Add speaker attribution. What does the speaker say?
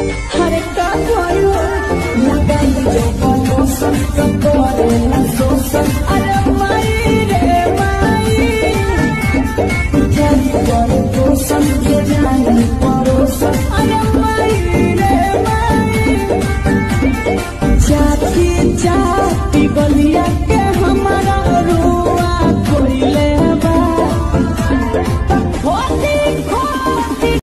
Speaker 1: हरे का भयो लगाई जो पलोसन तो करे ना सोसन अरे